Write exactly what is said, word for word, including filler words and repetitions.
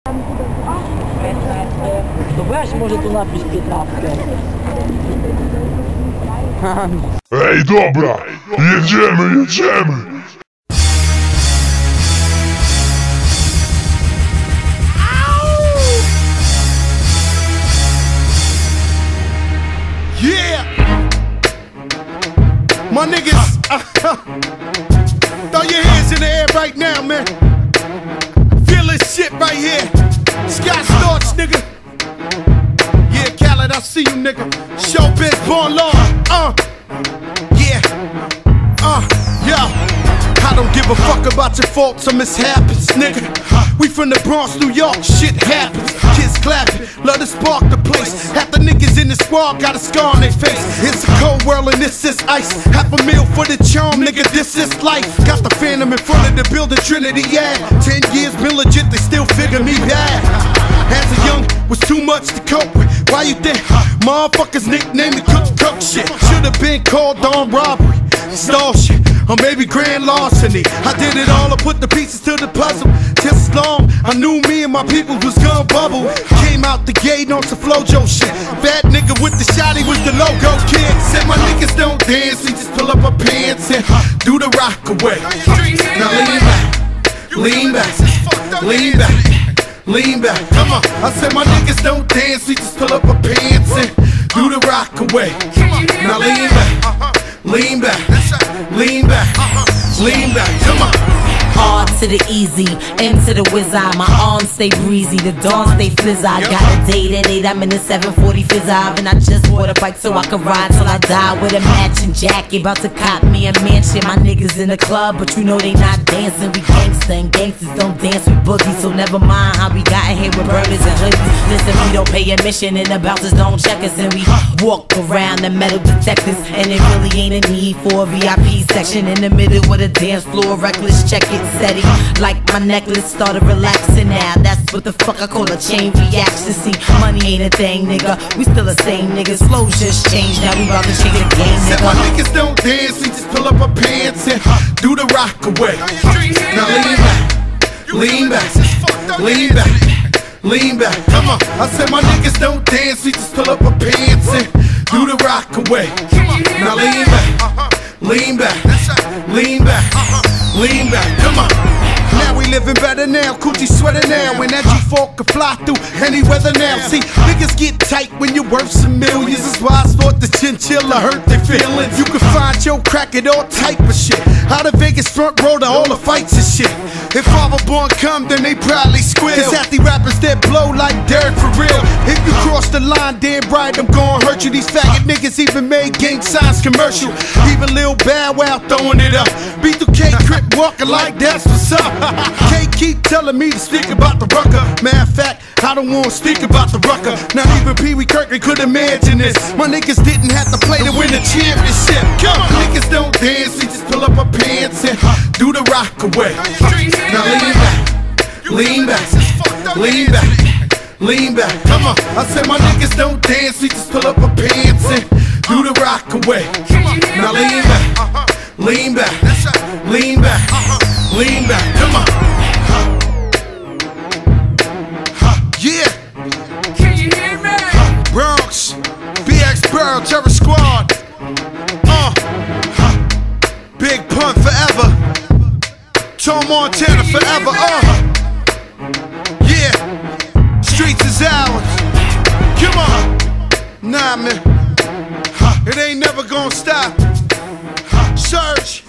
To weź może tu napisz piętnastkę. Ej, dobra! Jedziemy, jedziemy! Yeah! My niggas, uh, throw your hands in the air right now, man. Feel this shit right here. Scott Storch, nigga. Yeah, Khaled, I see you, nigga. Showbiz, born law. Uh, yeah. Uh, yeah. I don't give a fuck about your faults or mishaps, nigga. We from the Bronx, New York, shit happens. Kids clapping, love to spark the place. Half the niggas in the squad got a scar on their face. It's a cold world and this is ice. Half a meal for the charm, nigga, this is life. Got the phantom in front of the building, Trinity, yeah. Ten years been legit, they still figure me bad. As a young, was too much to cope with. Why you think motherfuckers nicknamed me Cook Cook shit? Should've been called on robbery, stall shit, or maybe grand larceny. I did it all, I put the pieces to the puzzle. Just as long I knew me and my people was gonna bubble. Came out the gate on some Flojo shit. Bad nigga with the shotty was the logo kid. Said my niggas don't dance, we just pull up our pants and do the rock away. Now lean back, lean back, lean back, lean back. Come on, I said my niggas don't dance, we just pull up our pants and do the rock away. Now lean back, lean back, lean back, lean back. Come on. R to the easy, M to the whiz eye. My arms stay breezy, the dawn stay flizz. I got a date at eight, I'm in the seven forty fizz eye. And I just bought a bike so I can ride till I die with a matching jacket. About to cop me a mansion. My niggas in the club, but you know they not dancing. We gangsta and gangsters don't dance with boogies. So never mind how we got here with burners and hoodies. Listen, we don't pay admission and the bouncers don't check us. And we walk around the metal detectors. And it really ain't a need for a V I P section in the middle with a dance floor. Reckless, check it. Steady, like my necklace started relaxing now. That's what the fuck I call a chain reaction. See, money ain't a thing, nigga. We still the same niggas. Flows just changed, now we about to change the game, nigga. Said my niggas don't dance, we just pull up our pants and do the rock away. Now lean back, lean back, lean back, lean back. Come on, I said my niggas don't dance, we just pull up our pants and do the rock away. Now lean back, lean back, lean back. Lean back, come on. Now we living better now, coochie sweater now. When that G four can fly through any weather now. See, niggas get tight when you're worth some millions. That's why I thought the chinchilla hurt their feelings. You can find your crack at all type of shit. Out of Vegas front row to all the fights and shit. If Father Born come, then they probably squeal. Cause half the rappers that blow like dirt for real. If you cross the line, damn right, I'm gon' hurt you. These faggot niggas even made gang signs commercial. Even Lil Bow Wow throwing it up. B two K Crip walking like that's what's up. Can't keep telling me to speak about the rucker. Matter of fact, I don't wanna speak about the rucker. Not even Pee Wee Kirkland could imagine this. My niggas didn't have to play to win the championship. Come on, niggas don't dance, we just pull up our pants and do the rock away. Now lean back, lean back, lean back, lean back. Come on, I said my niggas don't dance, we just pull up our pants and do the rock away. Now lean back, lean back, lean back, lean back. Come on. Yeah. Can you hear me? Bronx, B X Burrow, Terror Squad. Uh, Big Pun forever. Tom Montana forever. Uh, yeah. Streets is ours. Come on. Nah, man. It ain't never gonna stop. Surge.